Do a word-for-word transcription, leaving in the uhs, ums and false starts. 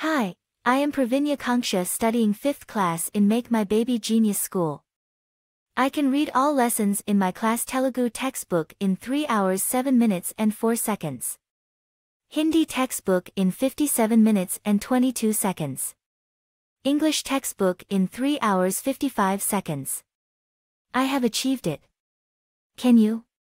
Hi, I am Praavina Kaanksha studying fifth class in Make My Baby Genius School. I can read all lessons in my class Telugu textbook in three hours seven minutes and four seconds. Hindi textbook in fifty-seven minutes and twenty-two seconds. English textbook in three hours fifty-five seconds. I have achieved it. Can you?